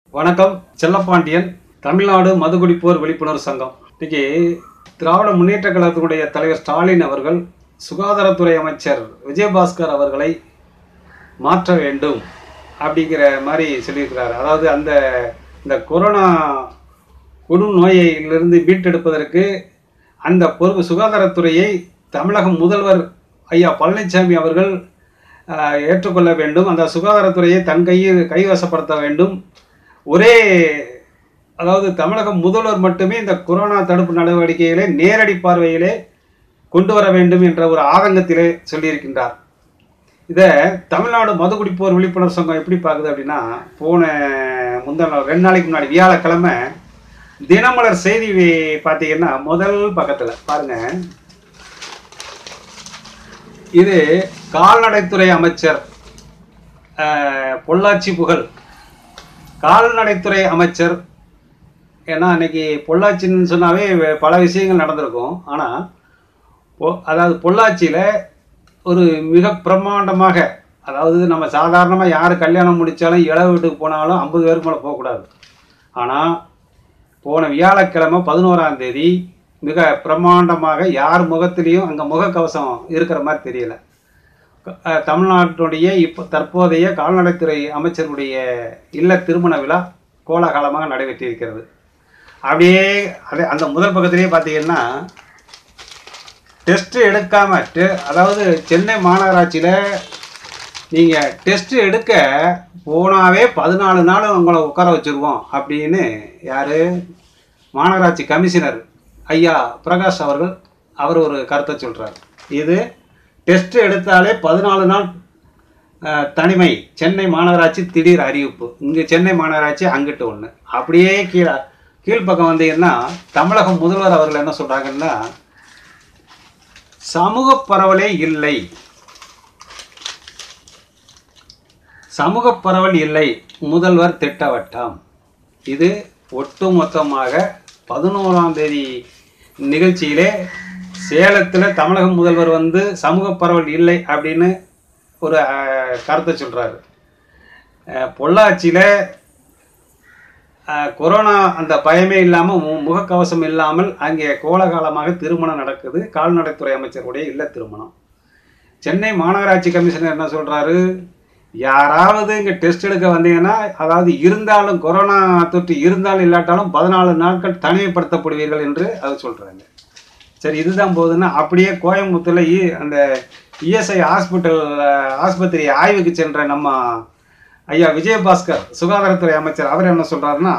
வணக்கம். செல்லப்பாண்டியன், தமிழ்நாடு மதுகுடிப்போர் விழிப்புணர்வு சங்கம். இன்னைக்கு திராவிட முன்னேற்ற கழகத்தினுடைய தலைவர் ஸ்டாலின் அவர்கள் சுகாதாரத்துறை அமைச்சர் விஜயபாஸ்கர் அவர்களை மாற்ற வேண்டும் அப்படிங்கிற மாதிரி சொல்லியிருக்கிறார். அதாவது இந்த கொரோனா கொடும் நோயிலிருந்து மீட்டெடுப்பதற்கு அந்த பொறுப்பு சுகாதாரத்துறையை தமிழக முதல்வர் ஐயா பழனிசாமி அவர்கள் ஏற்றுக்கொள்ள வேண்டும். அந்த சுகாதாரத்துறையை தன் கைவசப்படுத்த வேண்டும். அதாவது தமிழக முதல்வர் மட்டுமே இந்த கொரோனா தடுப்பு நடவடிக்கைகளை நேரடி பார்வையிலே கொண்டு வர வேண்டும் என்ற ஒரு ஆதங்கத்திலே சொல்லியிருக்கின்றார். இதை தமிழ்நாடு மதுகுடிப்போர் விழிப்புணர்வு சங்கம் எப்படி பார்க்குது அப்படின்னா, முந்தின நாள் 2 நாளைக்கு முன்னாடி வியாழக்கிழமை தினமலர் செய்தி பார்த்தீங்கன்னா முதல் பக்கத்தில் பாருங்க, இது கால்நடைத்துறை அமைச்சர் பொள்ளாச்சி புகழ் கால்நடைத்துறை அமைச்சர். ஏன்னா அன்னைக்கு பொள்ளாச்சின்னு சொன்னாவே பல விஷயங்கள் நடந்திருக்கும். ஆனால் அதாவது பொள்ளாச்சியில் ஒரு மிக பிரம்மாண்டமாக, அதாவது நம்ம சாதாரணமாக யார் கல்யாணம் முடித்தாலும் இளவு வீட்டுக்கு போனாலும் 50 பேருக்கு மேலே போகக்கூடாது. ஆனால் போன வியாழக்கிழமை 11ஆம் தேதி மிக பிரம்மாண்டமாக யார் முகத்திலையும் அங்கே முகக்கவசம் இருக்கிற மாதிரி தெரியல. தமிழ்நாட்டுடைய தற்போதைய கால்நடைத்துறை அமைச்சருடைய இல்ல திருமண விழா கோலாகலமாக நடைபெற்றிருக்கிறது. அப்படியே அந்த முதல் பக்கத்திலேயே பார்த்தீங்கன்னா, டெஸ்ட் எடுக்காம, அதாவது சென்னை மாநகராட்சியில் நீங்கள் டெஸ்ட் எடுக்க போனாவே 14 நாள் உங்களை உட்கார வச்சுருவோம் அப்படின்னு யார் மாநகராட்சி கமிஷனர் ஐயா பிரகாஷ் அவர் ஒரு கருத்தை சொல்கிறார். இது டெஸ்ட் எடுத்தாலே 14 நாள் தனிமை. சென்னை மாநகராட்சி திடீர் அறிவிப்பு. இங்கே சென்னை மாநகராட்சி அங்கிட்டு ஒன்று. அப்படியே கீழ்ப்பக்கம் வந்தீங்கன்னா தமிழக முதல்வர் அவர்கள் என்ன சொல்கிறாங்கன்னா, சமூக பரவலே இல்லை, சமூக பரவல் இல்லை, முதல்வர் திட்டவட்டம். இது ஒட்டுமொத்தமாக 11ஆம் தேதி நிகழ்ச்சியிலே சேலத்தில் தமிழக முதல்வர் சமூக பரவல் இல்லை அப்படின்னு ஒரு கருத்தை சொல்கிறாரு. பொள்ளாச்சியில் கொரோனா அந்த பயமே இல்லாமல் முகக்கவசம் இல்லாமல் அங்கே கோலாகலமாக திருமணம் நடக்குது. கால்நடைத்துறை அமைச்சருடைய இல்ல திருமணம். சென்னை மாநகராட்சி கமிஷனர் என்ன சொல்கிறாரு, யாராவது இங்கே டெஸ்ட் எடுக்க வந்தீங்கன்னா, அதாவது இருந்தாலும் கொரோனா தொற்று இருந்தாலும் இல்லாட்டாலும் 14 நாட்கள் தனிமைப்படுத்தப்படுவீர்கள் என்று அது சொல்கிறாங்க. சரி, இதுதான் போகுதுன்னா அப்படியே கோயம்புத்தூரில் அந்த இஎஸ்ஐ ஆஸ்பத்திரி ஆய்வுக்கு சென்ற நம்ம ஐயா விஜயபாஸ்கர் சுகாதாரத்துறை அமைச்சர் அவர் என்ன சொல்கிறாருன்னா,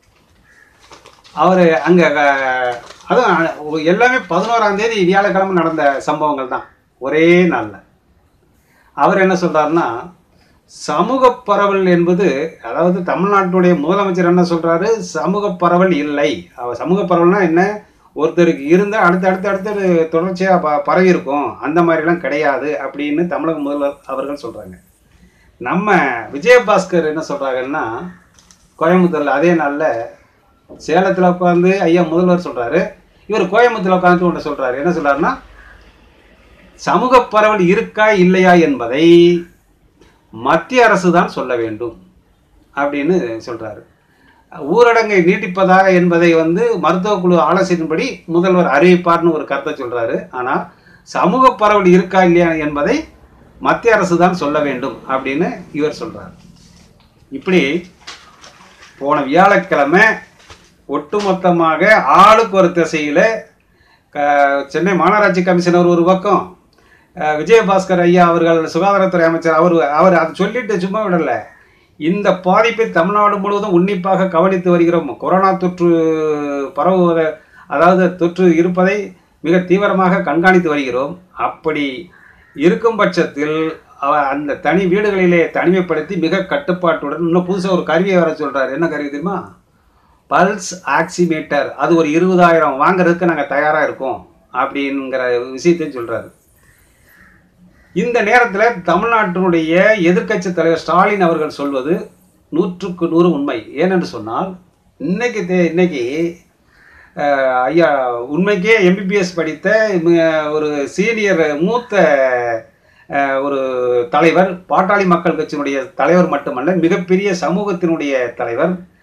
அவர் அங்கே அதுவும் எல்லாமே 11ஆம் தேதி வியாழக்கிழமை நடந்த சம்பவங்கள் தான், ஒரே நாளில். அவர் என்ன சொல்கிறாருன்னா, சமூக பரவல் என்பது, அதாவது தமிழ்நாட்டுடைய முதலமைச்சர் என்ன சொல்கிறாரு, சமூக பரவல் இல்லை. சமூக பரவல்னா என்ன, ஒருத்தருக்கு இருந்தால் அடுத்து தொடர்ச்சியாக பரவி இருக்கும், அந்த மாதிரிலாம் கிடையாது அப்படின்னு தமிழக முதல்வர் அவர்கள் சொல்கிறாங்க. நம்ம விஜயபாஸ்கர் என்ன சொல்கிறாங்கன்னா, கோயம்புத்தூரில் அதே நாளில் சேலத்தில் உட்காந்து ஐயா முதல்வர் சொல்கிறாரு, இவர் கோயம்புத்தூரில் உட்காந்து ஒன்று சொல்கிறாரு. என்ன சொல்கிறாருன்னா, சமூக பரவல் இருக்கா இல்லையா என்பதை மத்திய அரசு தான் சொல்ல வேண்டும் அப்படின்னு சொல்கிறாரு. ஊரடங்கை நீட்டிப்பதா என்பதை மருத்துவக்குழு ஆலோசனையின்படி முதல்வர் அறிவிப்பார்னு ஒரு கருத்தை சொல்கிறாரு. ஆனால் சமூக பரவல் இருக்கா இல்லையா என்பதை மத்திய அரசு தான் சொல்ல வேண்டும் அப்படின்னு இவர் சொல்கிறார். இப்படி போன வியாழக்கிழமை ஒட்டுமொத்தமாக ஆளுக்கு ஒரு திசையில் சென்னை மாநகராட்சி கமிஷனர் ஒரு பக்கம், விஜயபாஸ்கர் ஐயா அவர்கள் சுகாதாரத்துறை அமைச்சர் அவர் அதை சொல்லிட்டு சும்மா விடலை, இந்த பாதிப்பை தமிழ்நாடு முழுவதும் உன்னிப்பாக கவனித்து வருகிறோம், கொரோனா தொற்று பரவுவதை, அதாவது தொற்று இருப்பதை மிக தீவிரமாக கண்காணித்து வருகிறோம். அப்படி இருக்கும் பட்சத்தில் அந்த தனி வீடுகளிலே தனிமைப்படுத்தி மிக கட்டுப்பாட்டுடன் இன்னும் புதுசாக ஒரு கருவியை வர சொல்கிறார். என்ன கருவி தெரியுமா, பல்ஸ் ஆக்சிமீட்டர். அது ஒரு 20,000 வாங்குறதுக்கு நாங்கள் தயாராக இருக்கோம் அப்படிங்கிற விஷயத்தையும் சொல்கிறாரு. இந்த நேரத்தில் தமிழ்நாட்டினுடைய எதிர்க்கட்சி தலைவர் ஸ்டாலின் அவர்கள் சொல்வது 100க்கு 100 உண்மை. ஏனென்று சொன்னால், இன்னைக்கு ஐயா உண்மைக்கே எம்பிபிஎஸ் படித்த ஒரு சீனியர் மூத்த ஒரு தலைவர், பாட்டாளி மக்கள் கட்சியினுடைய தலைவர் மட்டுமல்ல, மிகப்பெரிய சமூகத்தினுடைய தலைவர்,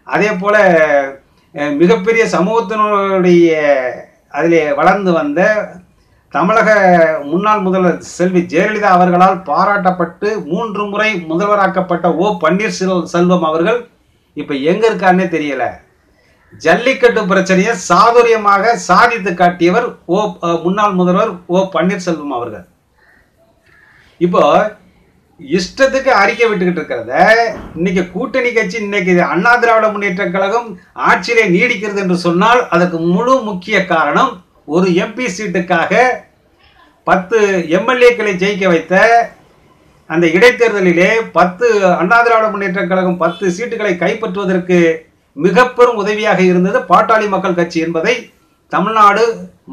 அதே போல் மிகப்பெரிய சமூகத்தினுடைய அதிலே வளர்ந்து வந்த தமிழக முன்னாள் முதல்வர் செல்வி ஜெயலலிதா அவர்களால் பாராட்டப்பட்டு 3 முறை முதல்வராக்கப்பட்ட ஓ பன்னீர்செல்வம் அவர்கள் இப்போ எங்கே இருக்காருன்னே தெரியல. ஜல்லிக்கட்டு பிரச்சனையை சாதுரியமாக சாதித்து காட்டியவர் முன்னாள் முதல்வர் ஓ பன்னீர்செல்வம் அவர்கள். இப்போ இஷ்டத்துக்கு அறிக்கை விட்டுக்கிட்டு இருக்கிறத இன்னைக்கு கூட்டணி கட்சி இன்னைக்கு அண்ணா திராவிட முன்னேற்ற கழகம் ஆட்சியிலே நீடிக்கிறது என்று சொன்னால் அதற்கு முழு முக்கிய காரணம் ஒரு எம்பி சீட்டுக்காக 10 எம்எல்ஏக்களை ஜெயிக்க வைத்த அந்த இடைத்தேர்தலிலே 10 அண்ணா திராவிட முன்னேற்ற கழகம் 10 சீட்டுகளை கைப்பற்றுவதற்கு மிக பெரும் உதவியாக இருந்தது பாட்டாளி மக்கள் கட்சி என்பதை தமிழ்நாடு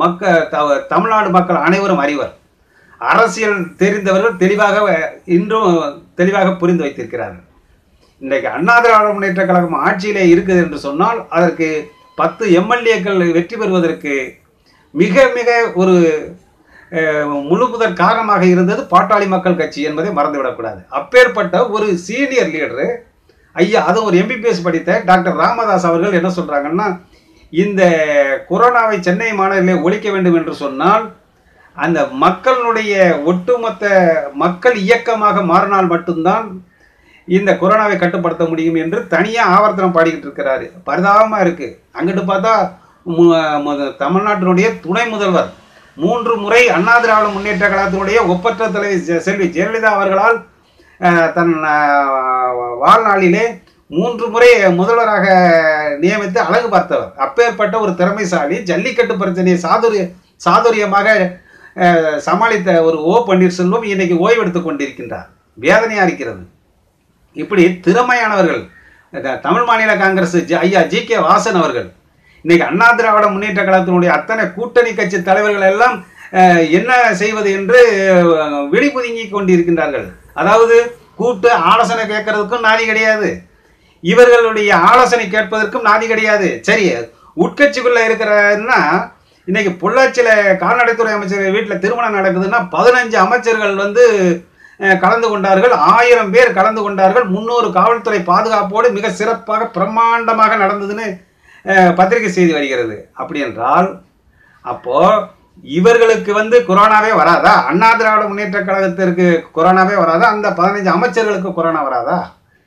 மக்கள் அனைவரும் அறிவர். அரசியல் தெரிந்தவர்கள் இன்றும் தெளிவாக புரிந்து வைத்திருக்கிறார்கள். இன்றைக்கு அண்ணா திராவிட முன்னேற்ற கழகம் ஆட்சியிலே இருக்குது என்று சொன்னால் அதற்கு 10 எம்எல்ஏக்கள் வெற்றி பெறுவதற்கு மிக மிக ஒரு முழுமுதற் காரணமாக இருந்தது பாட்டாளி மக்கள் கட்சி என்பதை மறந்துவிடக்கூடாது. அப்பேற்பட்ட ஒரு சீனியர் லீடரு ஐயா, அதுவும் ஒரு எம்பிபிஎஸ் படித்த டாக்டர் ராமதாஸ் அவர்கள் என்ன சொல்றாங்கன்னா, இந்த கொரோனாவை சென்னை மாநகரிலே ஒழிக்க வேண்டும் என்று சொன்னால் அந்த மக்களுடைய ஒட்டுமொத்த மக்கள் இயக்கமாக மாறினால் மட்டும்தான் இந்த கொரோனாவை கட்டுப்படுத்த முடியும் என்று தனியாக ஆவர்த்தனம் பாடிக்கிட்டு இருக்கிறாரு. பரிதாபமாக இருக்குது. அங்கிட்டு பார்த்தா தமிழ்நாட்டினுடைய துணை முதல்வர் 3 முறை அண்ணா திராவிட முன்னேற்ற கழகத்தினுடைய ஒப்பற்ற தலைவி செல்வி ஜெயலலிதா அவர்களால் தன் வாழ்நாளிலே 3 முறை முதல்வராக நியமித்து அழகு பார்த்தவர். அப்பேற்பட்ட ஒரு திறமைசாலி ஜல்லிக்கட்டு பிரச்சனையை சாதுரியமாக சமாளித்த ஒரு ஓ பன்னீர்செல்வம் இன்னைக்கு ஓய்வெடுத்து கொண்டிருக்கின்றார். வேதனையாக இருக்கிறது. இப்படி திறமையானவர்கள் தமிழ் மாநில காங்கிரஸ் ஐயா ஜி.கே. வாசன் அவர்கள் இன்னைக்கு அண்ணா திராவிட முன்னேற்ற கழகத்தினுடைய அத்தனை கூட்டணி கட்சி தலைவர்கள் எல்லாம் என்ன செய்வது என்று விழிப்புதுங்கி கொண்டிருக்கின்றார்கள். அதாவது கூட்டு ஆலோசனை கேட்கறதுக்கும் நாதி கிடையாது, இவர்களுடைய ஆலோசனை கேட்பதற்கும் நாதி கிடையாது. சரி, உட்கட்சிக்குள்ள இருக்கிறன்னா இன்னைக்கு பொள்ளாச்சியில் கால்நடைத்துறை அமைச்சர் வீட்டில் திருமணம் நடக்குதுன்னா 15 அமைச்சர்கள் கலந்து கொண்டார்கள். 1000 பேர் கலந்து கொண்டார்கள். 300 காவல்துறை பாதுகாப்போடு மிக சிறப்பாக பிரம்மாண்டமாக நடந்ததுன்னு பத்திரிகை செய்தி வருகிறது. அப்படி என்றால் அப்போ இவர்களுக்கு கொரோனாவே வராதா? அண்ணா திராவிட முன்னேற்ற கழகத்திற்கு கொரோனாவே வராதா? அந்த 15 அமைச்சர்களுக்கு கொரோனா வராதா?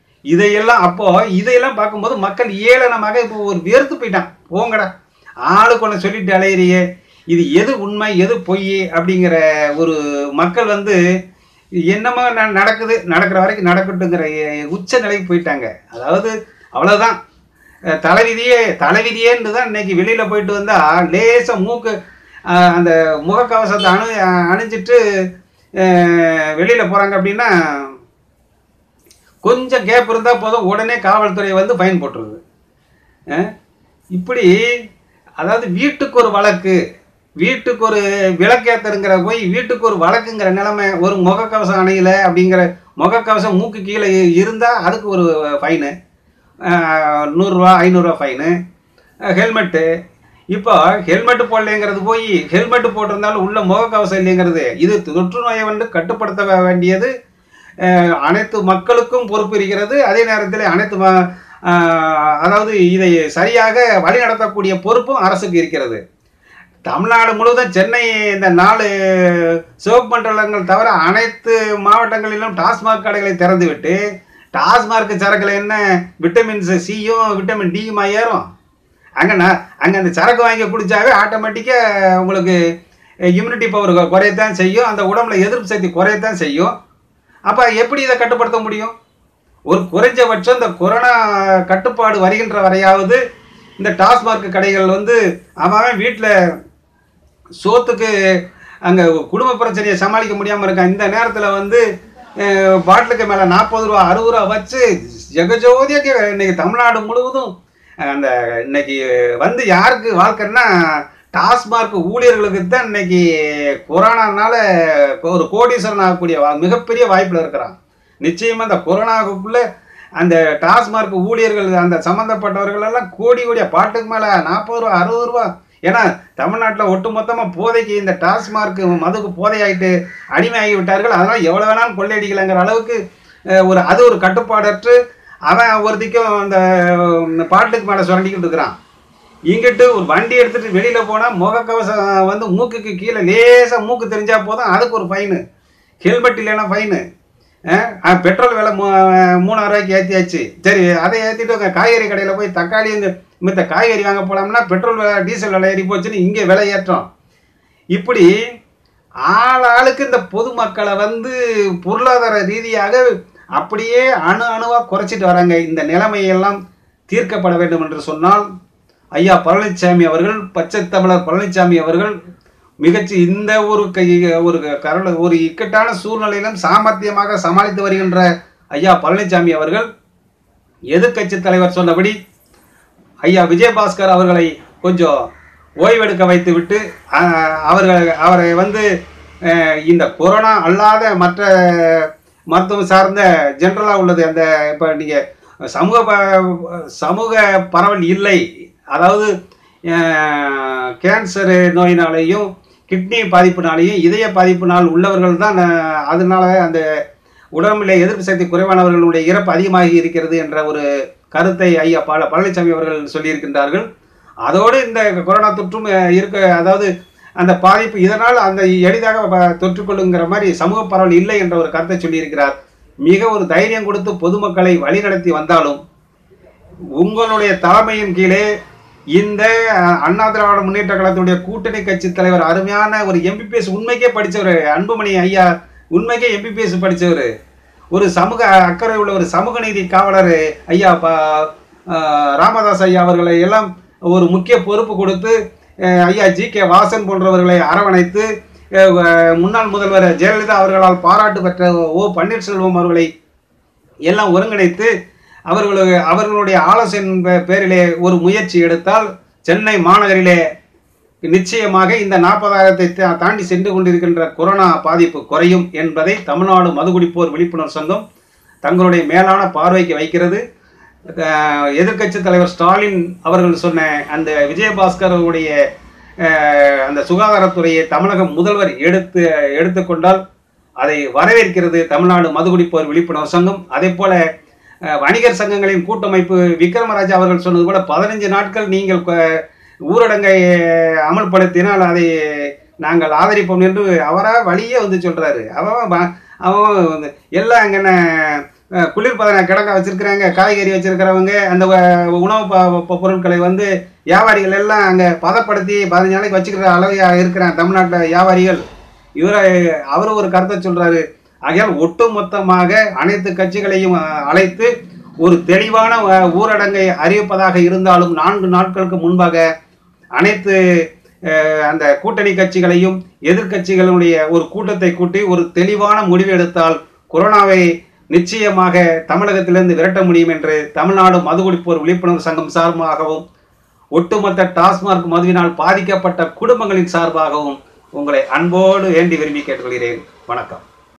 இதையெல்லாம் பார்க்கும்போது மக்கள் ஏளனமாக இப்போ ஒரு வேர்த்து போயிட்டான். போங்கடா, ஆளுக்கு ஒன்று சொல்லிட்டு அலையிறியே, இது எது உண்மை எது பொய் அப்படிங்கிற ஒரு மக்கள் என்னமோ நடக்கிற வரைக்கும் நடக்கட்டுங்கிற உச்ச நிலைக்கு போயிட்டாங்க. அதாவது அவ்வளோதான், தலைவிதியேன்னு தான் இன்னைக்கு வெளியில் போயிட்டு வந்தால் லேசாக மூக்கு அந்த முகக்கவசத்தை அணிஞ்சிட்டு வெளியில் போகிறாங்க அப்படின்னா கொஞ்சம் கேப் இருந்தால் போதும் உடனே காவல்துறை ஃபைன் போட்டுருது. இப்படி அதாவது வீட்டுக்கு ஒரு வழக்கு, வீட்டுக்கு ஒரு விளக்கேத்தருங்கிற போய் வீட்டுக்கு ஒரு வழக்குங்கிற நிலைமை. ஒரு முகக்கவசம் அணையில அப்படிங்கிற முகக்கவசம் மூக்கு கீழே இருந்தால் அதுக்கு ஒரு ஃபைனு, 100 ரூபா 500 ரூபா ஃபைனு. ஹெல்மெட்டு, இப்போ ஹெல்மெட்டு போடலைங்கிறது போய் ஹெல்மெட்டு போட்டிருந்தாலும் உள்ள முகக்கவசம் இல்லைங்கிறது. இது தொற்று நோயை கட்டுப்படுத்த வேண்டியது அனைத்து மக்களுக்கும் பொறுப்பு இருக்கிறது. அதே நேரத்தில் அதாவது இதை சரியாக வழி நடத்தக்கூடிய பொறுப்பும் அரசுக்கு இருக்கிறது. தமிழ்நாடு முழுவதும் சென்னை இந்த 4 சிவப்பு மண்டலங்கள் தவிர அனைத்து மாவட்டங்களிலும் டாஸ்மாக் கடைகளை திறந்துவிட்டு டாஸ்மாக் சரக்குல என்ன விட்டமின் சியும் விட்டமின் டியுமா ஏறும். அங்கே அந்த சரக்கு வாங்கி குடித்தாவே ஆட்டோமேட்டிக்காக உங்களுக்கு இம்யூனிட்டி பவர் குறையத்தான் செய்யும், அந்த உடம்புல எதிர்ப்பு சக்தி குறையத்தான் செய்யும். அப்போ எப்படி இதை கட்டுப்படுத்த முடியும்? ஒரு குறைஞ்சபட்சம் இந்த கொரோனா கட்டுப்பாடு வருகின்ற வரையாவது இந்த டாஸ்மாக் கடைகள் அவன் வீட்டில் சோத்துக்கு அங்கே குடும்ப பிரச்சனையை சமாளிக்க முடியாமல் இருக்கான். இந்த நேரத்தில் பாட்டிலுக்கு மேலே 40 ரூபா 60 ரூபா வச்சு ஜெகஜோதியாக இன்னைக்கு தமிழ்நாடு முழுவதும் அந்த இன்னைக்கு யாருக்கு வாழ்க்கைன்னா டாஸ்மாக் ஊழியர்களுக்கு தான் இன்னைக்கு கொரோனானால ஒரு கோடீஸ்வரன் ஆகக்கூடிய மிகப்பெரிய வாய்ப்பில் இருக்கிறான். நிச்சயமாக இந்த கொரோனாவுக்குள்ள அந்த டாஸ்மாக் ஊழியர்கள் அந்த சம்மந்தப்பட்டவர்கள் எல்லாம் கோடியா பாட்டுக்கு மேலே 40 ரூபா 60 ரூபா. ஏன்னா தமிழ்நாட்டில் ஒட்டுமொத்தமாக போதைக்கு இந்த டாஸ்மாக் மதுக்கு போதையாயிட்டு அடிமையாகி விட்டார்கள். அதனால் எவ்வளோ வேணாலும் கொள்ளையடிக்கலைங்கிற அளவுக்கு அது ஒரு கட்டுப்பாடற்று அவன் ஒருத்திக்கும் அந்த பாட்டுக்கு மேலே சுரண்டிக்கிட்டு இருக்கிறான். இங்கிட்டு ஒரு வண்டி எடுத்துகிட்டு வெளியில் போனால் முகக்கவசம் வந்து மூக்குக்கு கீழே லேசாக மூக்கு தெரிஞ்சால் போதும், அதுக்கு ஒரு ஃபைனு. ஹெல்மெட் இல்லைன்னா ஃபைனு. பெட்ரோல் விலை 3000 ரூபாய்க்கு ஏற்றியாச்சு. சரி, அதை ஏற்றிட்டு காய்கறி கடையில் போய் தக்காளி மித்த காய்கறி வாங்க போகலாம்னா பெட்ரோல் விலை டீசல் விலை ஏறி போச்சுன்னு இங்கே விலை ஏற்றம். இப்படி ஆளுக்கு இந்த பொதுமக்களை வந்து பொருளாதார ரீதியாக அப்படியே அணுவாக குறைச்சிட்டு வராங்க. இந்த நிலைமையெல்லாம் தீர்க்கப்பட வேண்டும் என்று சொன்னால் ஐயா பழனிசாமி அவர்கள், பச்சை தமிழர் பழனிசாமி அவர்கள் இந்த ஒரு இக்கட்டான சூழ்நிலையிலும் சாமர்த்தியமாக சமாளித்து வருகின்ற ஐயா பழனிசாமி அவர்கள் எதிர்க்கட்சி தலைவர் சொன்னபடி ஐயா விஜயபாஸ்கர் அவர்களை கொஞ்சம் ஓய்வெடுக்க வைத்து விட்டு அவரை வந்து இந்த கொரோனா அல்லாத மற்ற மருத்துவம் சார்ந்த ஜென்ரலாக உள்ளது, அந்த இப்போ நீங்கள் சமூக பரவல் இல்லை, அதாவது கேன்சர் நோயினாலேயும் கிட்னி பாதிப்புனாலேயும் இதய பாதிப்புனால் உள்ளவர்கள் தான், அதனால அந்த உடம்பிலே எதிர்ப்பு சக்தி குறைவானவர்களுடைய இறப்பு அதிகமாகி இருக்கிறது என்ற ஒரு கருத்தை ஐயா பழனிசாமி அவர்கள் சொல்லியிருக்கின்றார்கள். அதோடு இந்த கொரோனா தொற்றும் அதாவது அந்த பாதிப்பு இதனால் அந்த எளிதாக தொற்றுக்கொள்ளுங்கிற மாதிரி சமூக பரவல் இல்லை என்ற ஒரு கருத்தை சொல்லியிருக்கிறார். மிக ஒரு தைரியம் கொடுத்து பொதுமக்களை வழிநடத்தி வந்தாலும் உங்களுடைய தலைமையின் கீழே இந்த அண்ணா திராவிட முன்னேற்ற கழகத்துடைய கூட்டணி கட்சி தலைவர், அருமையான ஒரு எம்பிபிஎஸ் உண்மைக்கே படித்தவர் அன்புமணி ஐயா, உண்மைக்கே எம்பிபிஎஸ் படித்தவர், ஒரு சமூக அக்கறை உள்ள ஒரு சமூக நீதி காவலர் ஐயா ராமதாஸ் ஐயா அவர்களை எல்லாம் ஒரு முக்கிய பொறுப்பு கொடுத்து ஐயா ஜி.கே. வாசன் போன்றவர்களை அரவணைத்து முன்னாள் முதல்வர் ஜெயலலிதா அவர்களால் பாராட்டு பெற்ற ஓ. பன்னீர்செல்வம் அவர்களை எல்லாம் ஒருங்கிணைத்து அவர்களுடைய ஆலோசனை பேரிலே ஒரு முயற்சி எடுத்தால் சென்னை மாநகரிலே நிச்சயமாக இந்த 40,000 தாண்டி சென்று கொண்டிருக்கின்ற கொரோனா பாதிப்பு குறையும் என்பதை தமிழ்நாடு மதுகுடிப்போர் விழிப்புணர்வு சங்கம் தங்களுடைய மேலான பார்வைக்கு வைக்கிறது. எதிர்க்கட்சி தலைவர் ஸ்டாலின் அவர்கள் சொன்ன அந்த விஜயபாஸ்கருடைய அந்த சுகாதாரத்துறையை தமிழக முதல்வர் எடுத்துக்கொண்டால் அதை வரவேற்கிறது தமிழ்நாடு மதுகுடிப்போர் விழிப்புணர்வு சங்கம். அதே போல வணிகர் சங்கங்களின் கூட்டமைப்பு விக்ரமராஜா அவர்கள் சொன்னது போல 15 நாட்கள் நீங்கள் ஊரடங்கை அமல்படுத்தினால் அதை நாங்கள் ஆதரிப்போம் என்று அவராக வழியே வந்து சொல்றாரு. அவன் எல்லாம் அங்கே குளிர்பதன கிடங்க வச்சிருக்கிறாங்க, காய்கறி வச்சிருக்கிறவங்க, அந்த உணவு பொருட்களை வந்து வியாபாரிகள் எல்லாம் அங்கே பதப்படுத்தி 15 நாளைக்கு வச்சுக்கிற அளவு இருக்கிறாங்க தமிழ்நாட்டில் வியாபாரிகள். அவர் ஒரு கருத்தை சொல்றாரு. ஆகையால் ஒட்டுமொத்தமாக அனைத்து கட்சிகளையும் அழைத்து ஒரு தெளிவான ஊரடங்கை அறிவிப்பதாக இருந்தாலும் 4 நாட்களுக்கு முன்பாக அனைத்து அந்த கூட்டணி கட்சிகளையும் எதிர்கட்சிகளுடைய ஒரு கூட்டத்தை கூட்டி ஒரு தெளிவான முடிவு எடுத்தால் கொரோனாவை நிச்சயமாக தமிழகத்திலிருந்து விரட்ட முடியும் என்று தமிழ்நாடு மதுகுடிப்போர் விழிப்புணர்வு சங்கம் சார்பாகவும் ஒட்டுமொத்த டாஸ்மார்க் மதுவினால் பாதிக்கப்பட்ட குடும்பங்களின் சார்பாகவும் உங்களை அன்போடு வேண்டி விரும்பி கேட்டுக்கொள்கிறேன். வணக்கம்.